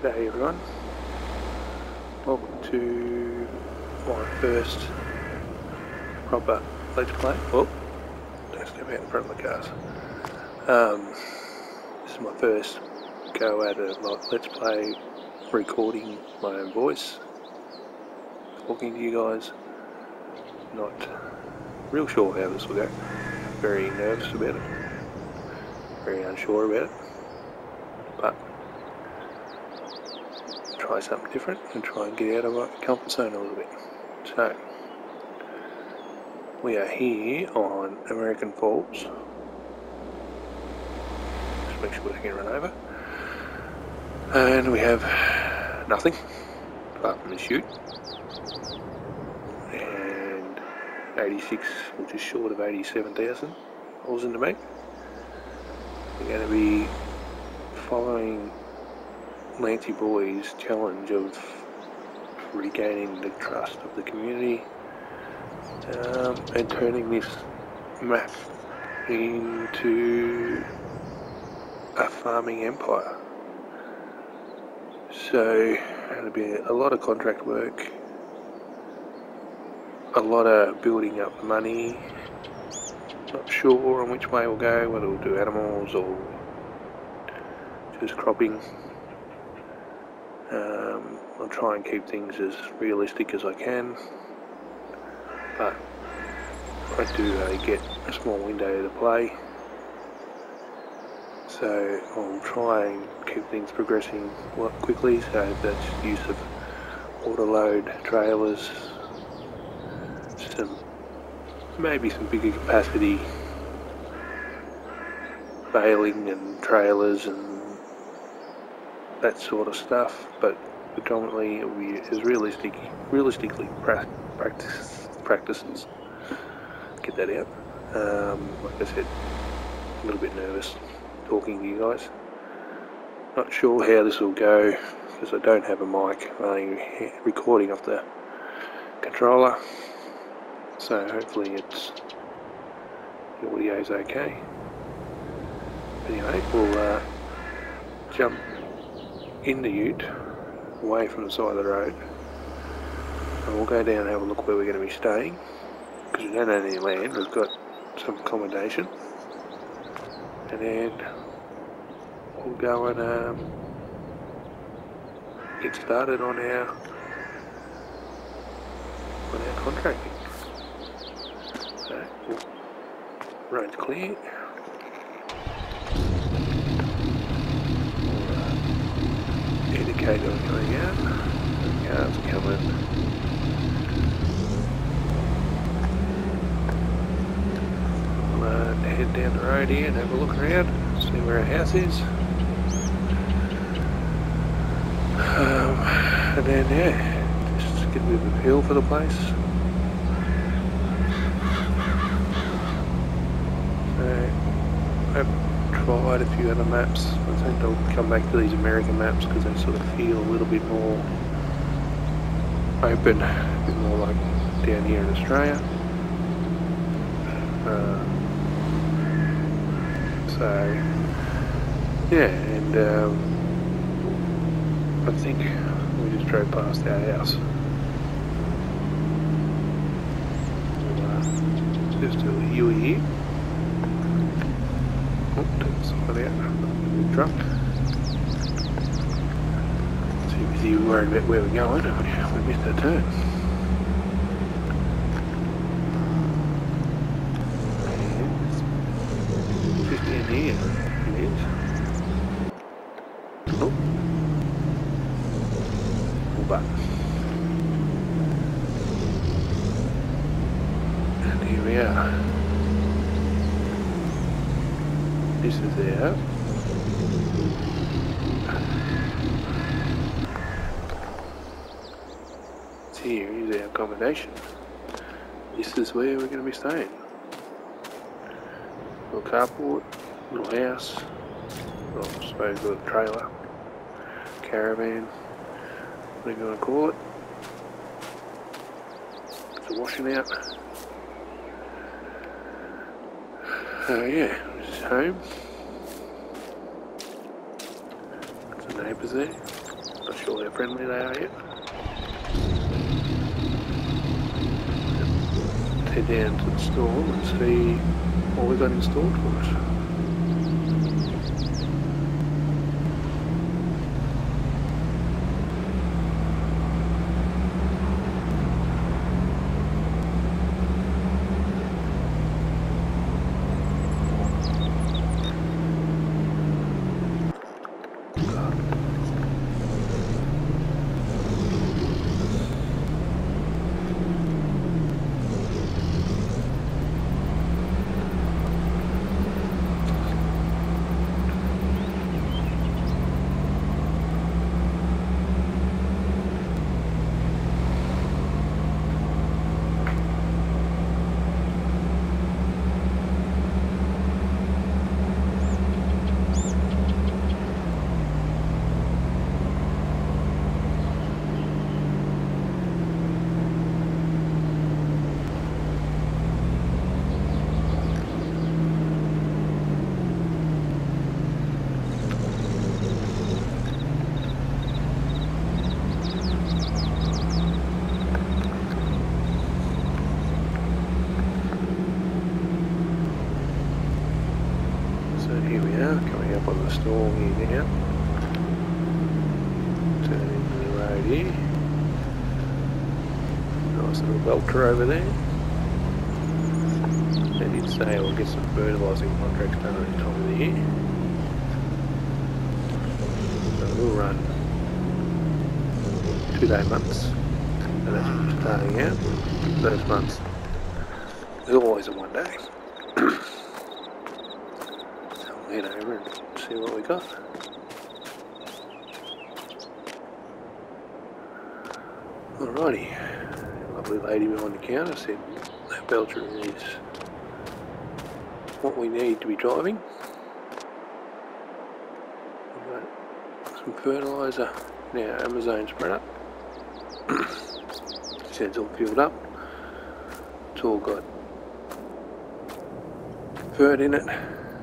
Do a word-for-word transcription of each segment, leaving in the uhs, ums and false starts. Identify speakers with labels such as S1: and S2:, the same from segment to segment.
S1: G'day everyone, welcome to my first proper Let's Play. Oh, don't step out in front of the cars. Um, this is my first go at a Let's Play recording my own voice, talking to you guys. Not real sure how this will go, very nervous about it, very unsure about it, but try something different and try and get out of my comfort zone a little bit. So, we are here on American Falls. Just make sure we don't get run over. And we have nothing apart from the chute. And eighty-six, or just short of eighty-seven thousand dollars in the bank. We're going to be following Lancy Boy's challenge of regaining the trust of the community um, and turning this map into a farming empire. So it'll be a lot of contract work, a lot of building up money. Not sure on which way we'll go, whether we'll do animals or just cropping. Um, I'll try and keep things as realistic as I can, but I do uh, get a small window to play, so I'll try and keep things progressing quickly. So that's use of auto-load trailers, some maybe some bigger capacity baling and trailers and that sort of stuff, but predominantly it will be as realistic, realistically pra practice, practices. Get that out. Um, like I said, a little bit nervous talking to you guys. Not sure how this will go because I don't have a mic. I'm only recording off the controller, so hopefully it's the audio's okay. Anyway, we'll uh, jump in the ute, away from the side of the road, and we'll go down and have a look where we're going to be staying, because we don't own any land. We've got some accommodation, and then we'll go and um, get started on our on our contracting. So, road's clear. Indicator going out, cars coming. We'll uh, head down the road here and have a look around, see where our house is. Um, and then, yeah, just get a bit of a feel for the place. So, I've tried a few other maps. I think I'll come back to these American maps because they sort of feel a little bit more open, a bit more like down here in Australia. Uh, so, yeah, and um, I think we just drove past our house. We'll, uh, just do a U here. Oh, take the side out. Big truck. Too busy worried about where we're going. We missed our turn. And just in here it is. Oh. Pull back. And here we are. This is there. Here is our accommodation. This is where we're going to be staying. Little carport, little house, well, I suppose a little trailer, caravan, whatever you want to call it. It's a washing out. So yeah, this is home. Got some neighbours there. Not sure how friendly they are yet. Head down to the store and see what we've got installed for us. Coming up on the storm here now. Turn into the road here. Nice little belter over there. They did say we'll get some fertilising contracts done at the time of the year. So we'll run two day months. And that's starting out. Those months. There's always a one day. Head over and see what we got. Alrighty, lovely lady behind the counter said that belcher is what we need to be driving. We've got some fertiliser in our Amazon spreader. She said it's all filled up. It's all got fert in it.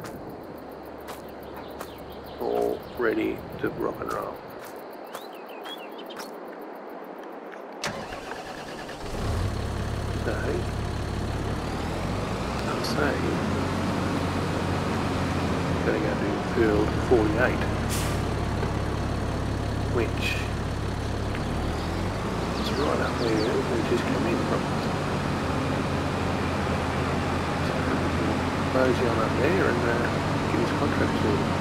S1: All ready to rock and roll. So, I'm saying, going to go to field forty-eight, which is right up where we just came in from. So, mosey on up there and uh, give his contract to him.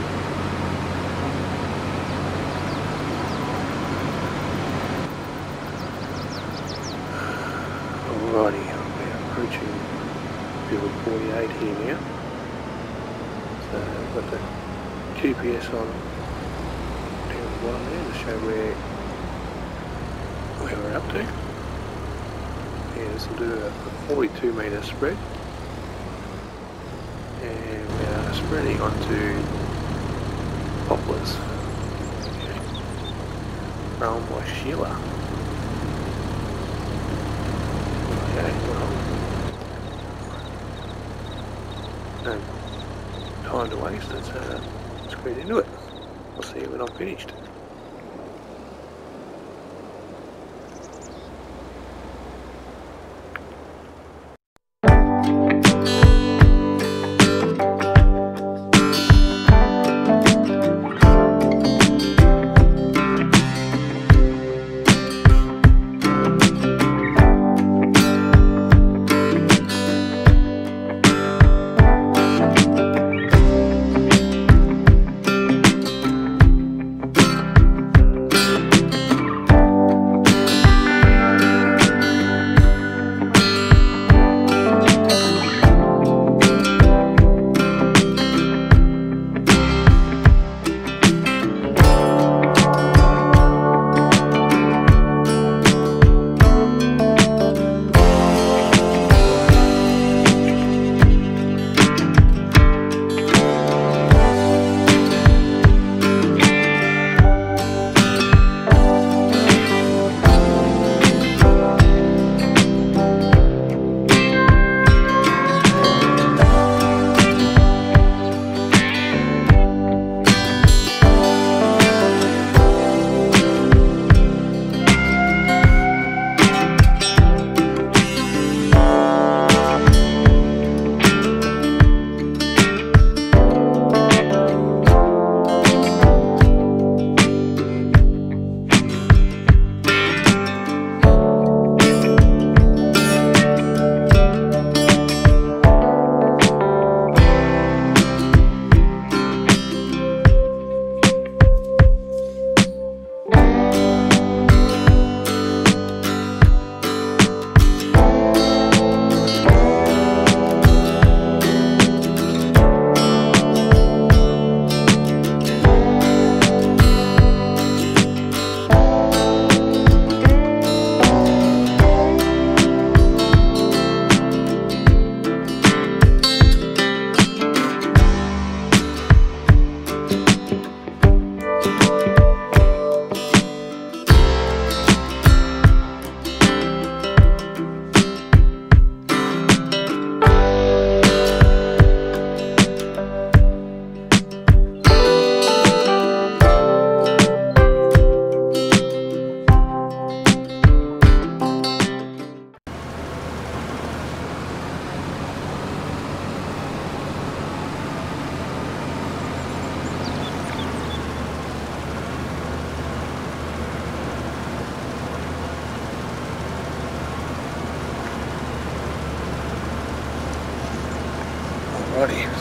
S1: Alrighty, we're approaching field forty-eight here now. So I've got the G P S on down the bottom there to show where where we're up to. Yeah, this will do a forty-two metre spread. And we are spreading onto poplars. Okay. Grown by Sheila. Okay, well, no time to waste, let's, uh, let's get into it. I'll see you when I'm finished.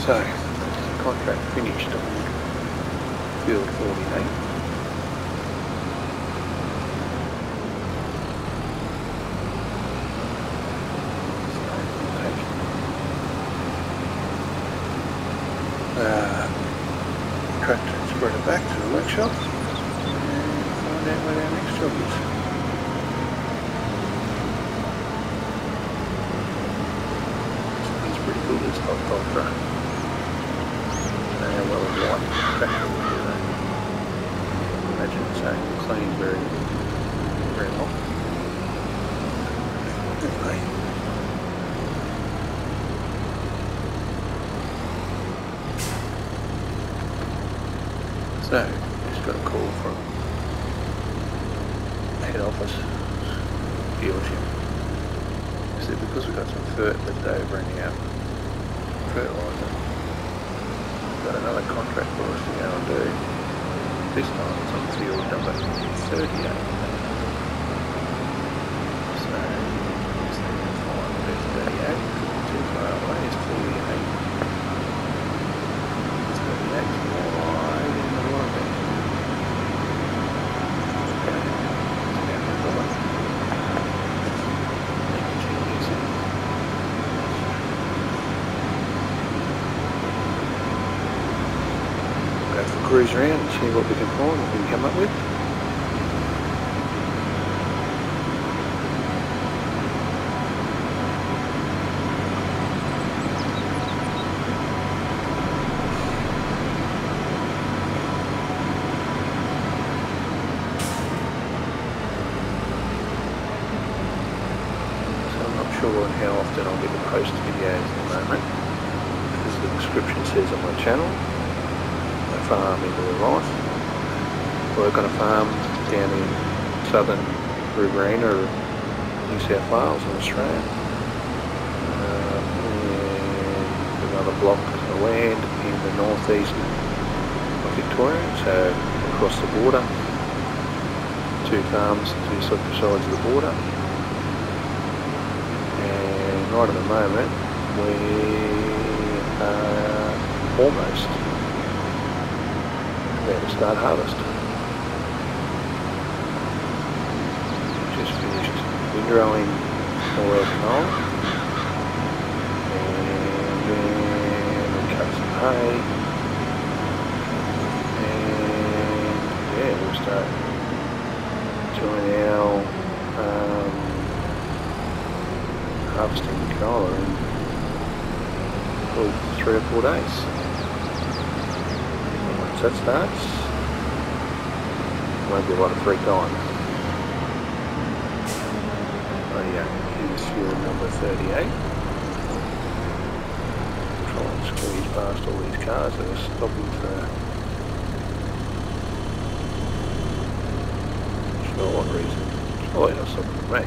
S1: So, contract finished on field forty-eight. Uh, truck transporter back to the workshop and find out what our next job is. It's pretty cool, this hot ultra. I don't know how well it's like tractor will do that. Imagine it's saying clean very, very hot. Anyway. So, just got a call from head office dealership. They said because we've got some fert left over in our fertiliser, we've got another contract for us to go and do. This time it's on field number thirty-eight. So, it's thirty-eight, too far away, it's forty-eight. thirty-eight is more right in the water. Okay, it's down the bottom. Go for a cruise around and see what we can find, what we can come up with. Sure on how often I'll get to post videos at the moment. As the description says on my channel, I farm in real life. Work on a farm down in southern Riverina, New South Wales in Australia. Uh, and another block of land in the northeast of Victoria, so across the border. Two farms, two sides of the border. Right at the moment, we are almost about to start harvest. Just finished windrowing oil canola, and then we cut some hay, and yeah, we'll start doing our um, harvesting the canola in probably three or four days. And once that starts, there won't be a lot of free time. Oh yeah, here's field number thirty-eight. Try and squeeze past all these cars that are stopping for sure what reason. Surely not stopping for me.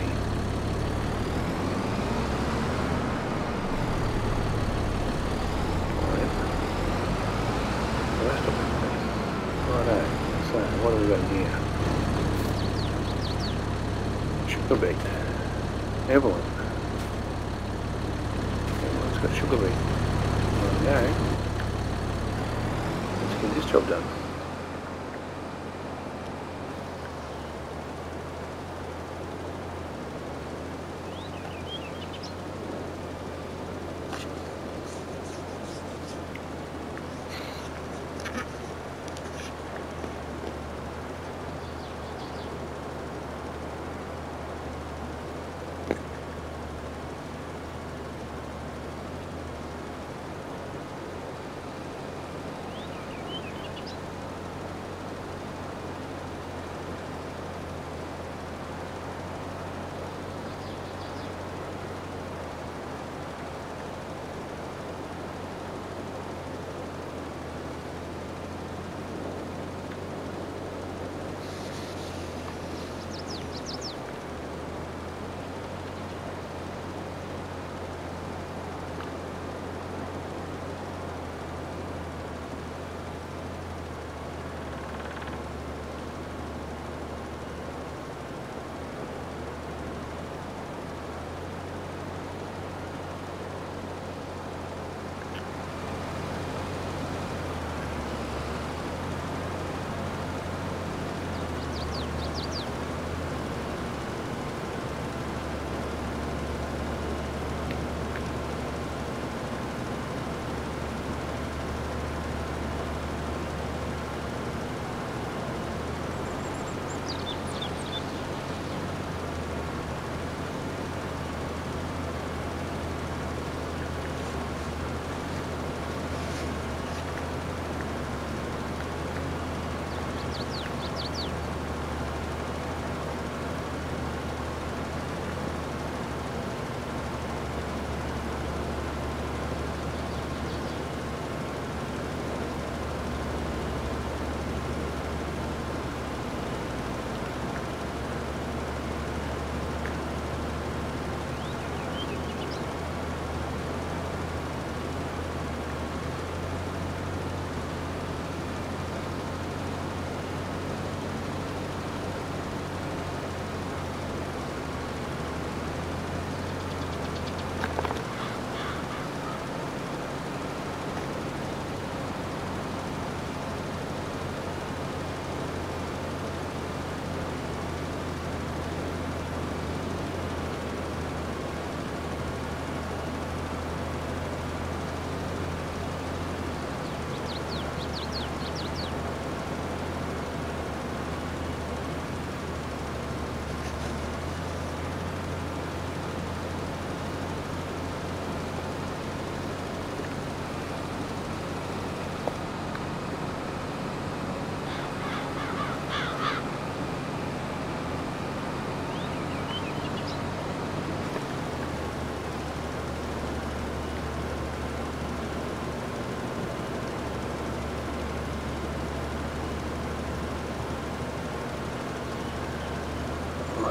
S1: What have we got here? Sugar beet. Evelyn. Evelyn's got sugar beet. There we go. Let's get this job done.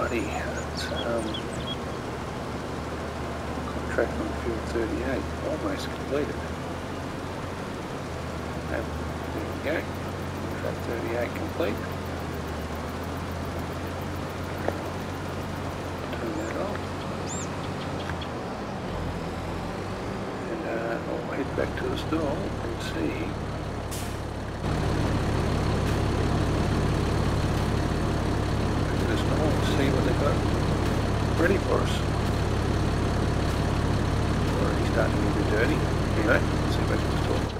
S1: Alrighty, that's um, contract on field thirty-eight, almost completed. And there we go, contract thirty-eight complete. Turn that off. And uh, I'll head back to the stall and see. See what they've got ready for us. Already starting to get a bit dirty. Anyway, let's see back to the store.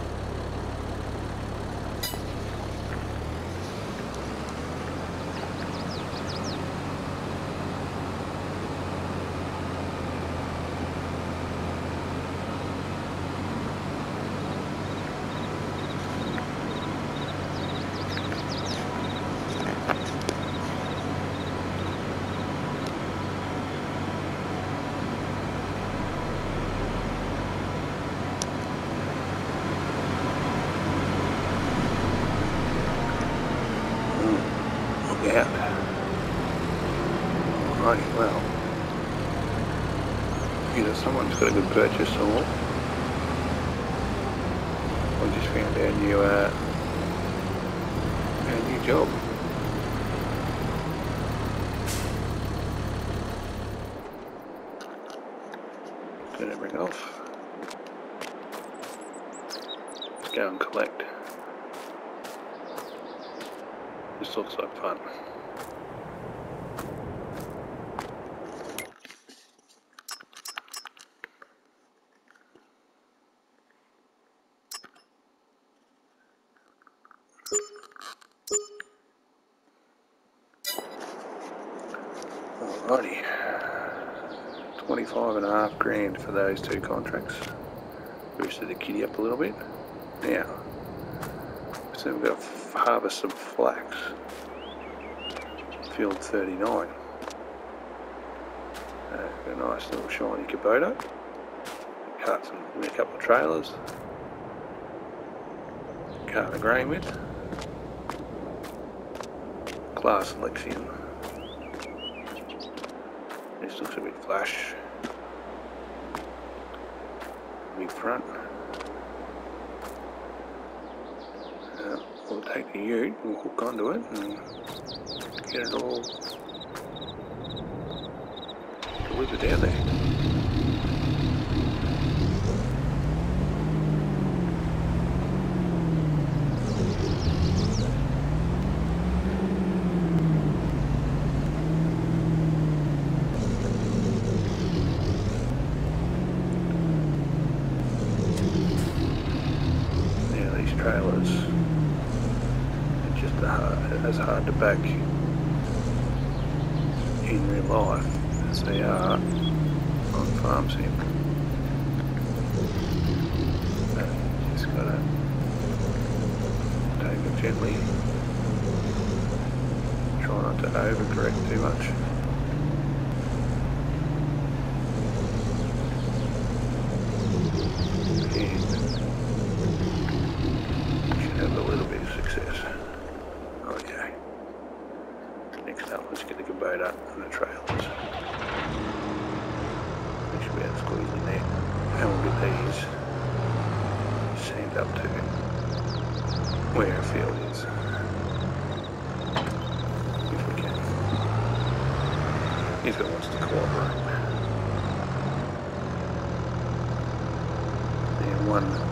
S1: Out. Right, well, either someone's got a good purchase or I just found our new, uh, our new job. Turn everything off. Let's go and collect. This looks like fun. Alrighty, twenty-five and a half grand for those two contracts. Boosted the kitty up a little bit. Now, so we've got to harvest some flax. Field thirty-nine. Uh, got a nice little shiny Kubota. Cut some in a couple of trailers. Cart of grain with. Class selection. This looks a bit flash. Big front. Uh, we'll take the ute, we'll hook onto it and get it all delivered down there. Trailers are just hard, as hard to back in real life as they are on farm sim. So you just gotta take it gently, try not to overcorrect too much. Have a little bit of success. Okay. Next up, let's get the Kubota and the trailers. We should be able to squeeze in there. And we'll get these sent up to where our field is. If we can. If it wants to cooperate. And one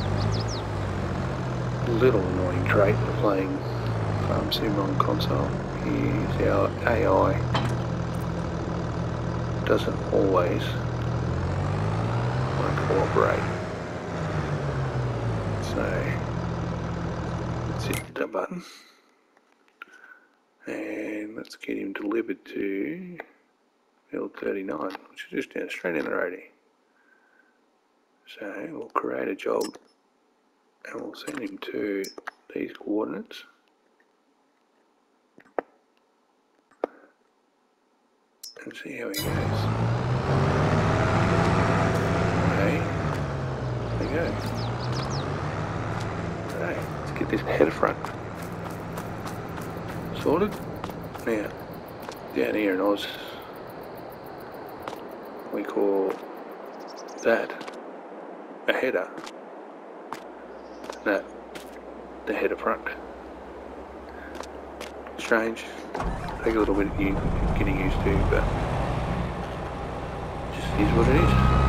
S1: little annoying trait of playing farm sim on console is our A I doesn't always want to cooperate. So let's hit the button and let's get him delivered to field thirty-nine, which is just down straight in the roadie. So we'll create a job and we'll send him to these coordinates. And see how he goes. Okay, there you go. Alright, let's get this header front sorted. Now, Down here in Oz, we call that a header. That the header front. Strange. Take a little bit of you getting used to, but just is what it is.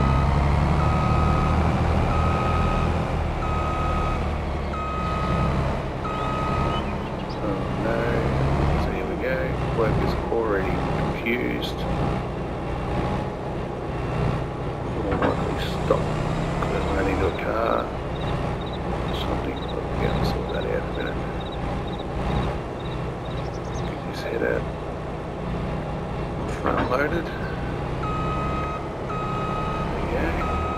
S1: Oh no. So here we go. Work is already confused. More likely stop because I run into a car. Something. I'll get to sort that out in a minute. Get this header front loaded. There we go.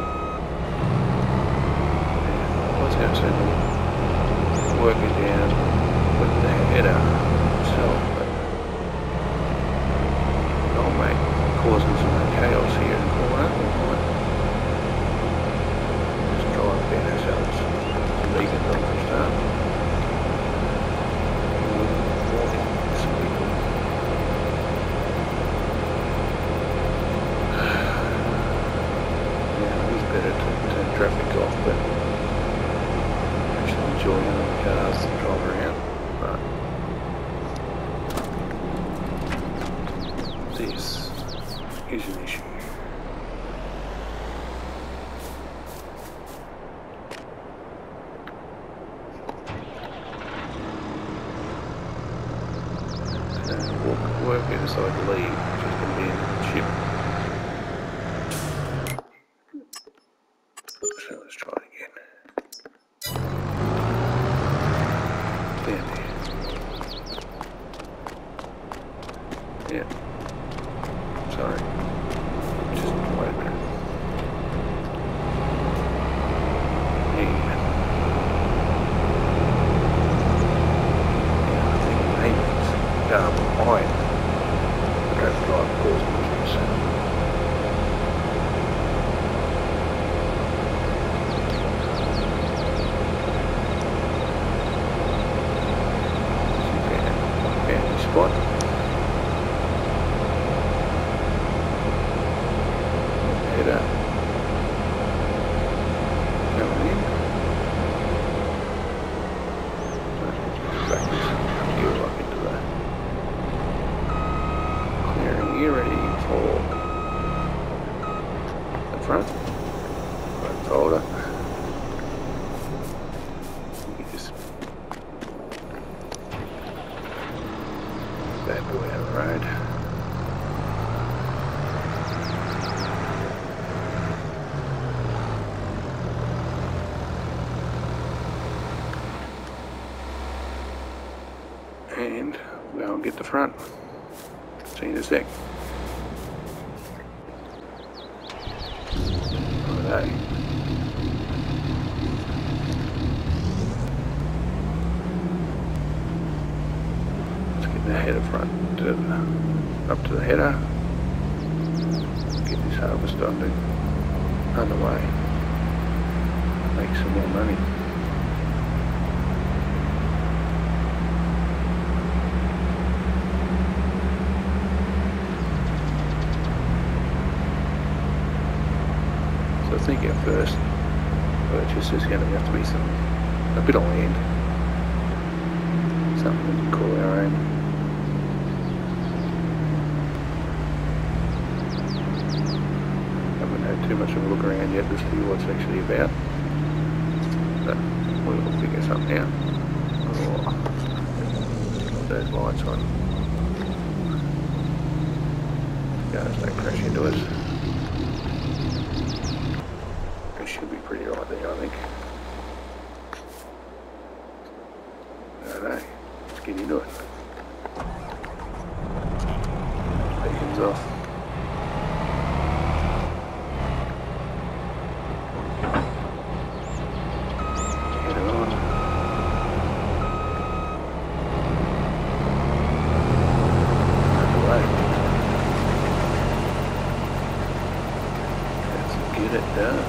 S1: And I was going to send the worker down with the header itself, but oh mate, causing some chaos here in the corner. Just drive down ourselves. Leaving them for start. Yeah, it's better to turn traffic off, but actually enjoying the cars that drive around. But this is an issue. Work inside the lead, which is going to be in the chip. So let's try it again. Down there. Yeah. Sorry. Just wait a minute. Yeah. Yeah, I think maybe it's um, behind. Drive course movements. Family spot. Header. Coming in. Practice. Gear lock into that. You're ready for the front, front folder. You just bad boy out of the road. And we'll get the front. See you in a sec. Alright. Let's get the header front to the, up to the header. Get this harvest under, underway. Make some more money. I think our first purchase is going to have to be some a bit of land, something we can call our own. Haven't had too much of a look around yet to see what's actually about, but we'll figure something out. Oh, got those lights on. Cars don't crash into us. Should be pretty right there, I think. Alright, let's get into it. Beacons off. Get it on. Underway. Let's get it done.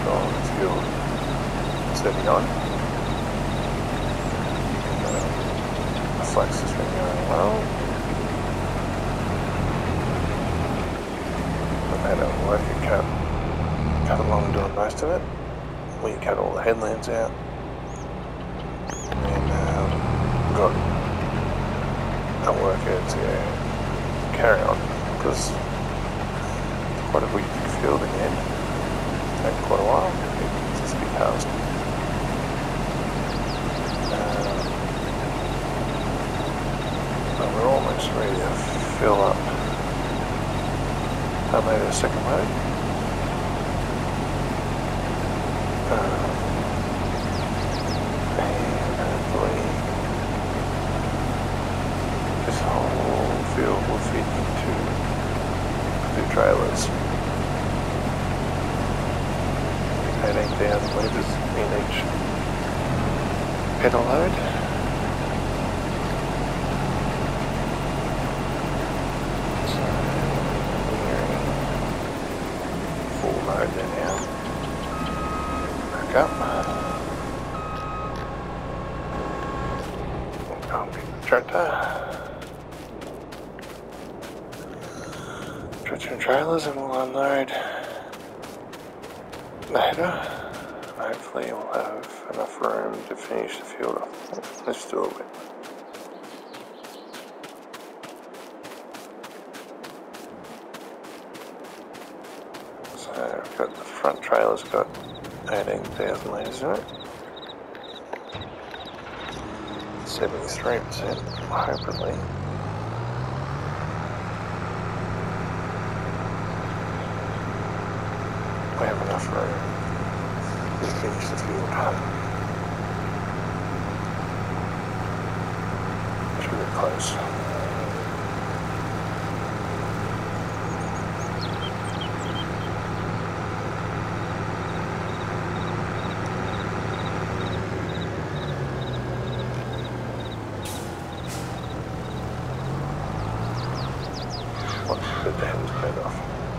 S2: on field thirty-nine. Um, the flex has been going well. I've had a worker cut, cut along doing most of it. We cut all the headlands out. And um, got a worker to carry on because it's quite a big field in the end. It's taken quite a while. It's just a big task. Um, but we're almost ready to fill up. I made a second load. Um, This whole field will fit into two trailers. eighteen thousand litres in each pedal load. So we're full load there now. Back up. I'll pick the tractor. Tractor and trailers, and we'll unload the header. Hopefully we'll have enough room to finish the field off. Let's do it. So we've got the front trailer's got eighteen thousand litres in it. seventy-three percent, hopefully. We have enough room to finish the field. Should be close. What's the damage paid off?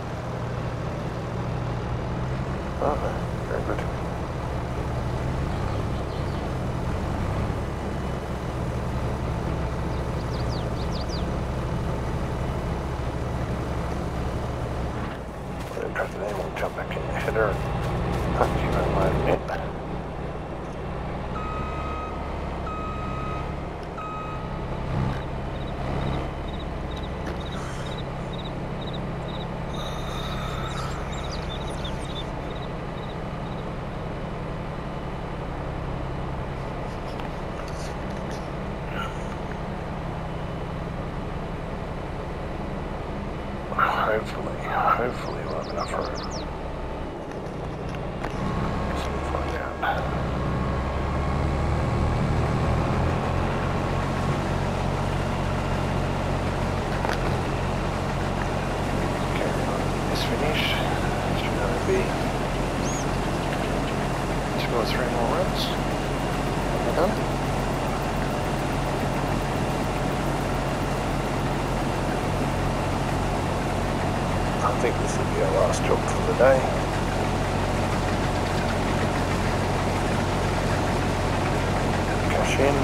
S2: Oh, no. Very good. We'll try to then we'll jump back in the header and keep unloading it. Hopefully, hopefully we'll have enough room. So we'll find out. Carry on this finish. Should only be two or three more runs. And we're done. I think this will be our last job for the day. Cash in.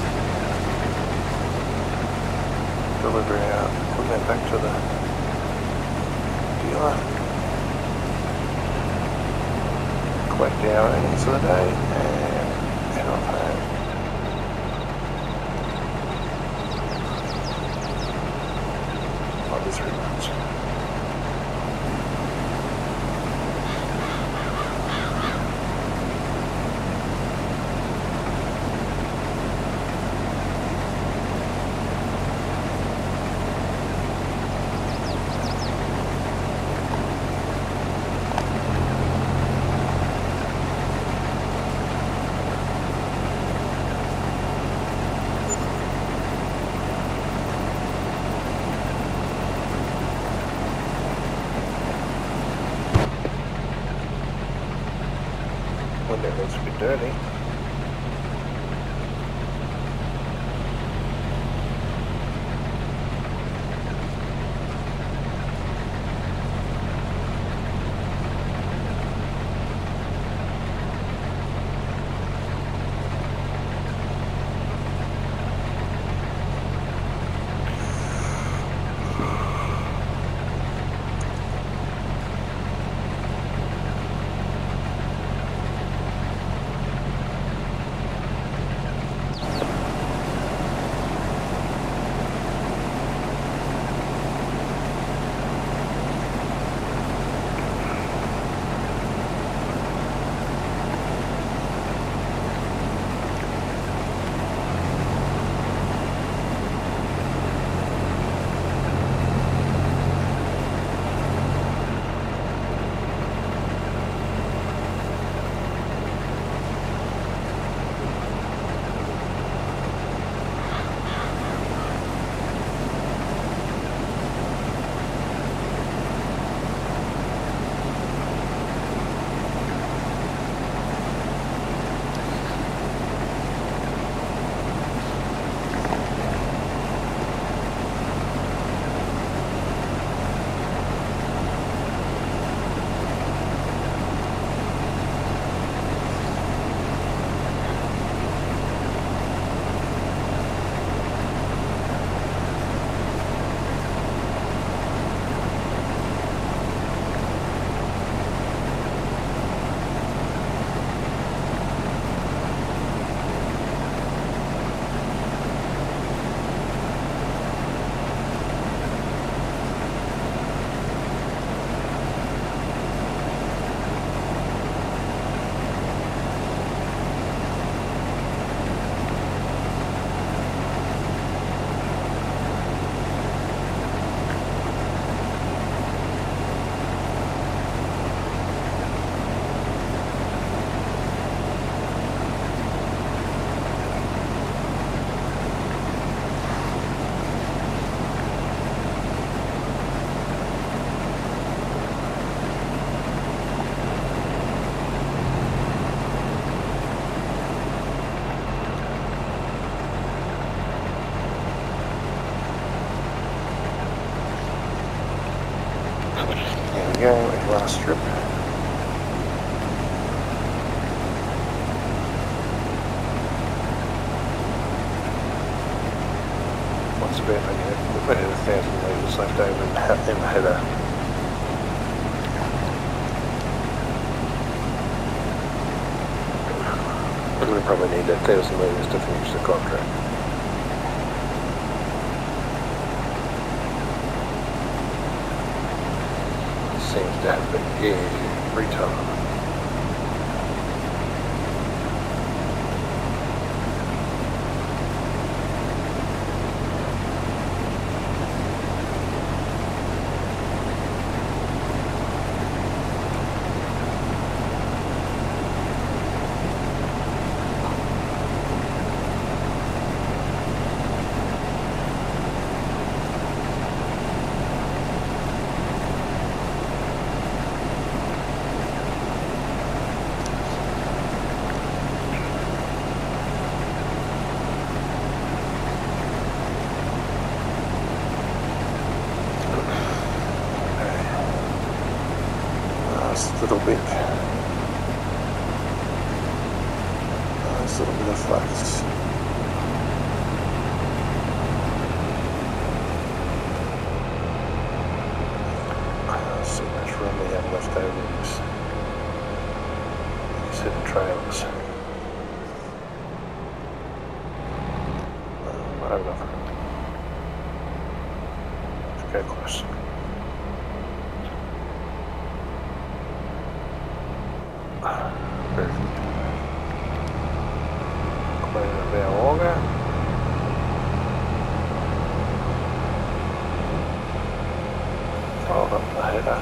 S2: Deliver our equipment back to the dealer. Collect our earnings for the day and head off home. Might be three months. Window looks a bit dirty. thousand litres left over in the header. I'm going to probably need that thousand litres to finish the contract. It seems to happen every time. Little bit, nice little bit of flax. Let's see how much room we have left over in this set of trailers. Um, I don't know. Let's go close. Clean up our auger. Fold up the header.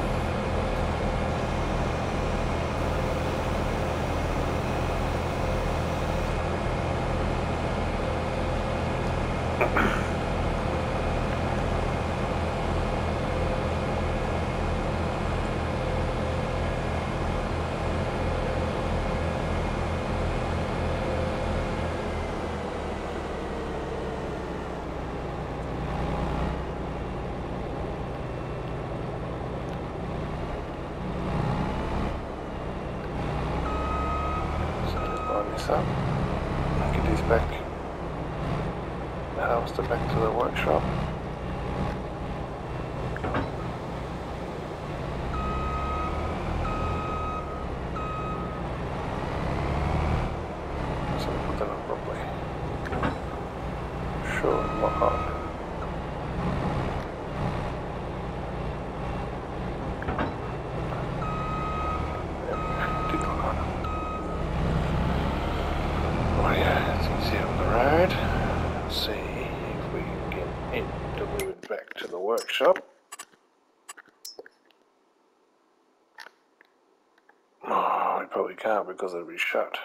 S2: This up, get these back, the harvester back to the workshop. So we put that up properly. Sure, lock on. See if we can get it delivered back to the workshop. Oh, we probably can't because it'll be shut.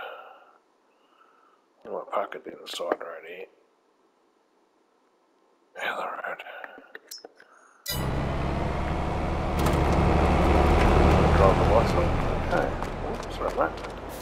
S2: I might park it in the side road here. Out the road. Drive the lights on. Okay. Oops, sorry mate.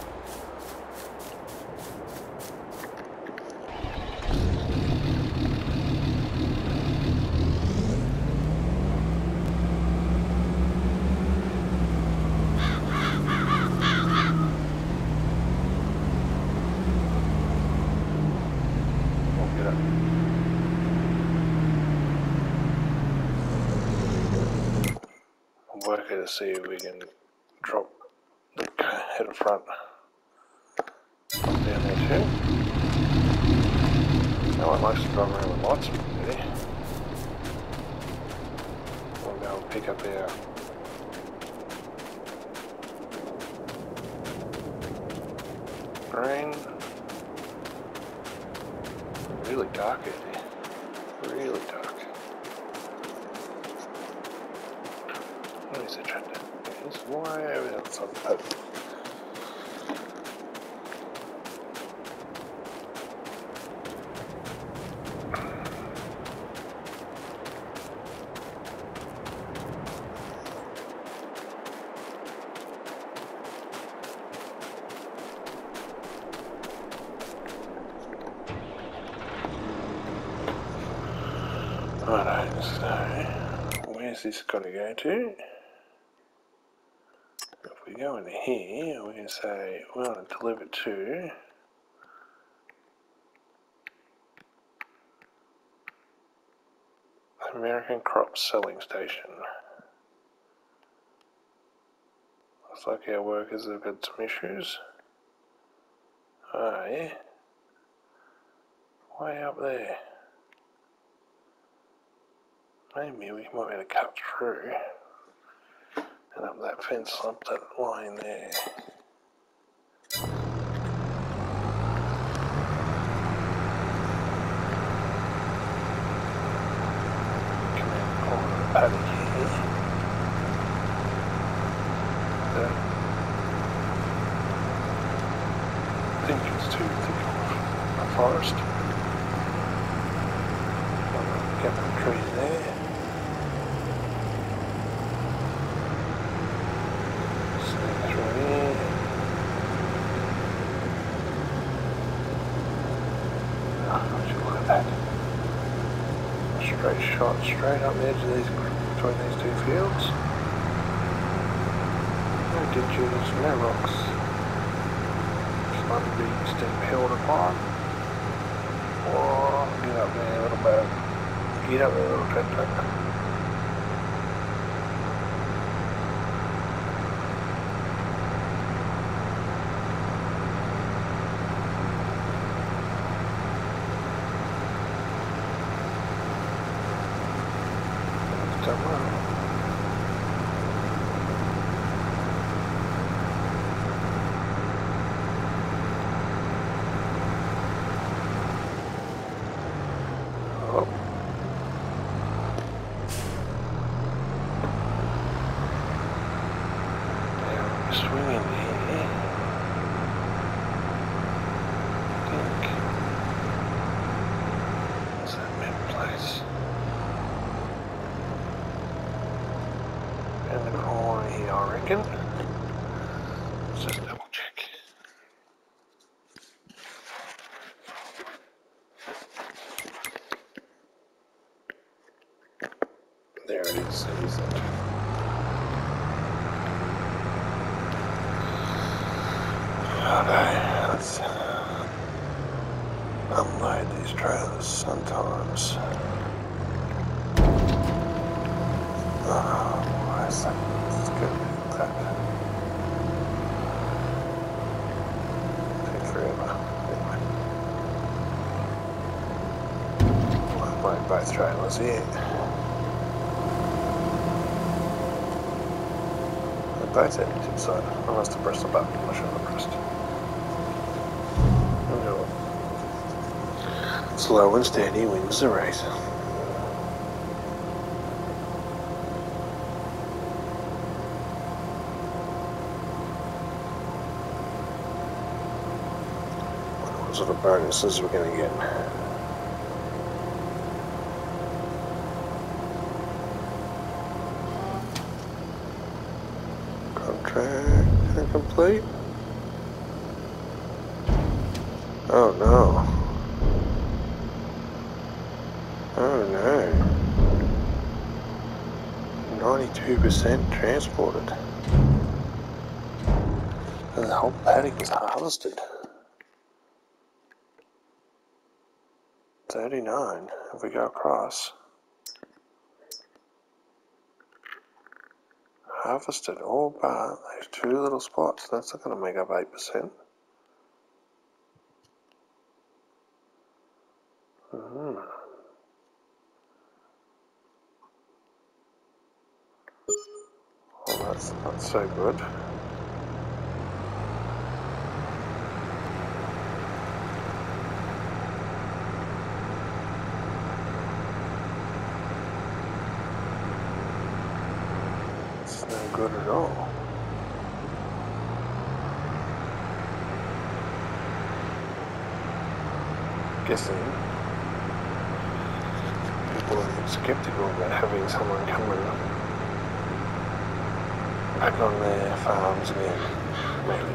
S2: Work it to see if we can drop the header front down there too. No one likes to drive around with lights really. We'll be able to pick up our green. Really dark out here. Really dark. What is it trying to do? It's way over outside the pub. Righto, so where's this got to go to? If we go into here, we can say we want to deliver to American crop selling station. Looks like our workers have had some issues. Oh yeah. Way up there. Maybe we might be able to cut through and up that fence, up that line there. Come in the corner of the paddock here. That, I think it's too thick of a forest. Get the trees there. Snake through here. Oh, would you look at that? A straight shot straight up the edge of these, between these two fields. No ditches, no rocks. Just big steep hill to climb. Oh, get up there, little bird. Get up there, little tractor. Done well. Let's just double check. There it is, it is it. Okay, let's unload these trailers sometimes. Oh, why is that? It's good. That. Take forever. Anyway. I'll load both trailers here. They're both empty, so I must have pressed the button. I shouldn't have pressed. Oh. Slow and steady wins the race. What sort of bonuses we're going to get? Contract complete. Oh no. Oh no. ninety-two percent transported. And the whole paddock was harvested. thirty-nine if we go across. Harvested all but those two little spots. That's not going to make up eight percent. Mm-hmm. Well, that's not so good. It's no good at all. Guessing people are skeptical about having someone come and back on their farms again, maybe.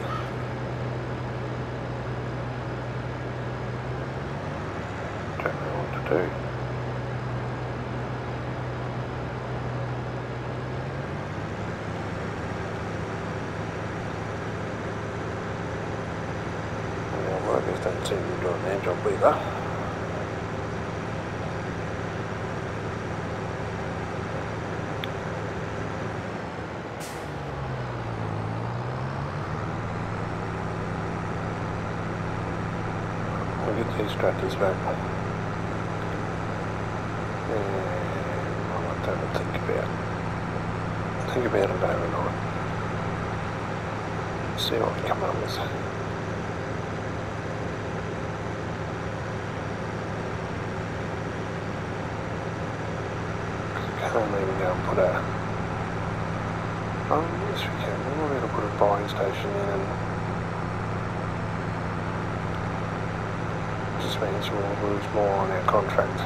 S2: Don't know what to do. And our workers don't seem to be doing their job either. I'll get these tractors back. And I'll let them think about think about it overnight. See what we come up with. Can't even go and put a oh yes we can. We're going to put a buying station in, and it just means we'll lose more on our contract.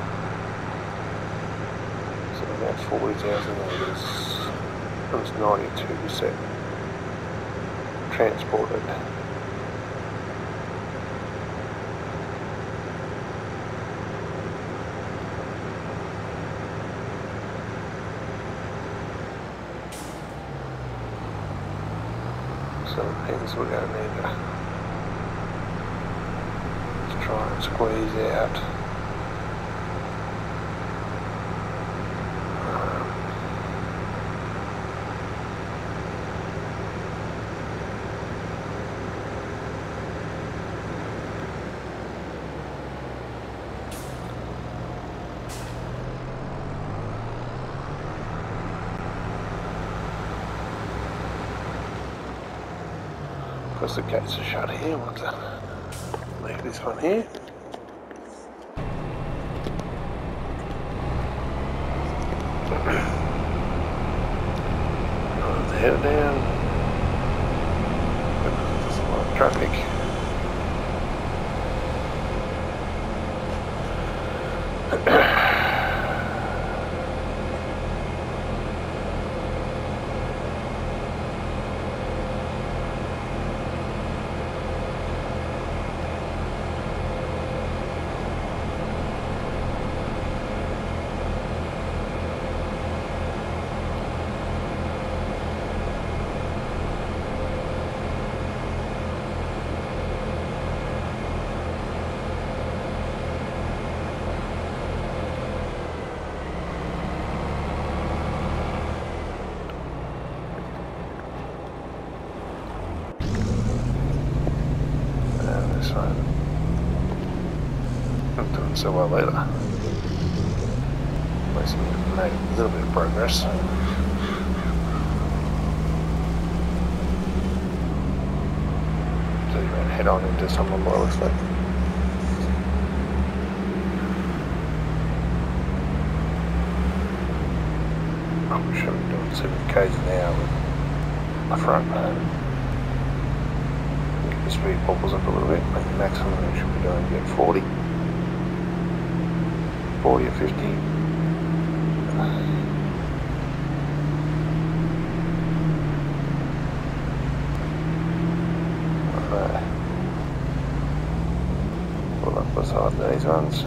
S2: So about forty thousand litres, it was ninety-two percent transported. So it means we're going to need to, to try and squeeze out um, because the gates are shut here. We'll have to leave this one here. I'll head down. There's a lot of traffic. Not doing so well either. At least we made a little bit of progress. So you're going to head on into someone by looks like. Probably should be doing seventy k's an hour with the front. Get the speed bubbles up a little bit, make the maximum we should be doing about forty. forty or fifty. Alright. Pull up beside these ones.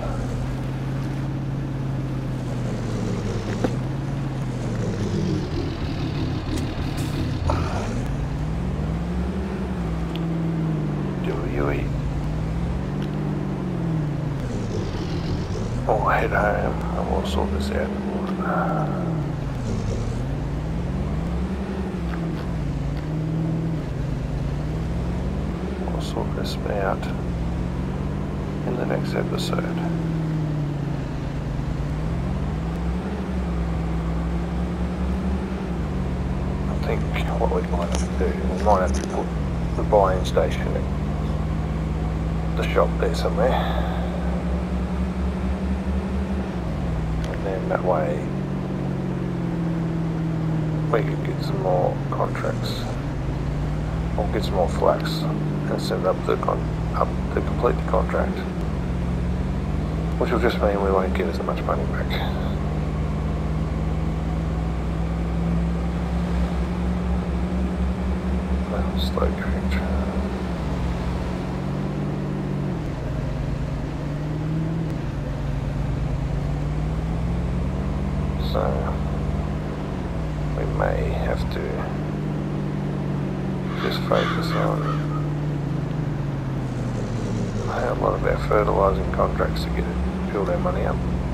S2: I'll head home and we'll sort this out. We'll sort this out in the next episode. I think what we might have to do, we might have to put the buy-in station in the shop there somewhere. And that way we could get some more contracts or get some more flax and send up the con up to complete the contract, which will just mean we won't get as much money back. Well, slow correct. So we may have to just focus on a lot of our fertilising contracts to get it, build our money up.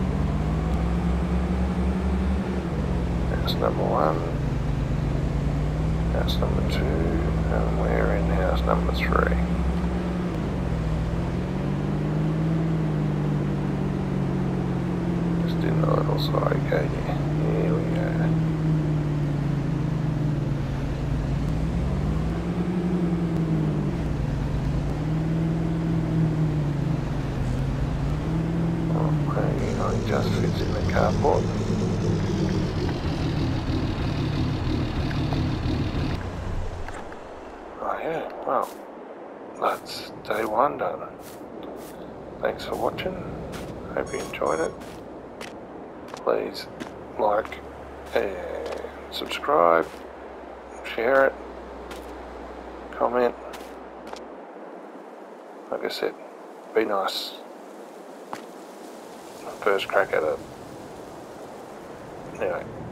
S2: That's number one. That's number two, and we're in house number three. Sorry, Gday. Here we go. Oh, he just fits in the carport. Oh yeah, well, that's day one done. Thanks for watching. Hope you enjoyed it. Please like and subscribe, share it, comment. Like I said, be nice. First crack at it. Anyway.